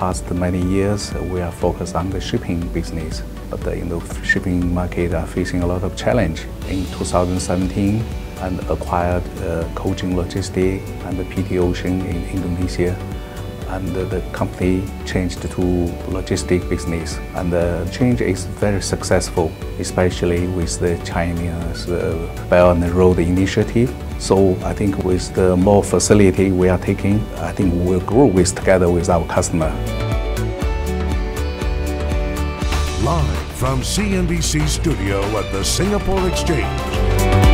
past many years, we are focused on the shipping business, but the shipping market are facing a lot of challenge. In 2017, and acquired Kojing Logistics and the PT Ocean in Indonesia, and the company changed to logistic business, and the change is very successful, especially with the Chinese Belt and Road Initiative. So I think with the more facility we are taking, I think we will grow together with our customer. Live from CNBC studio at the Singapore Exchange.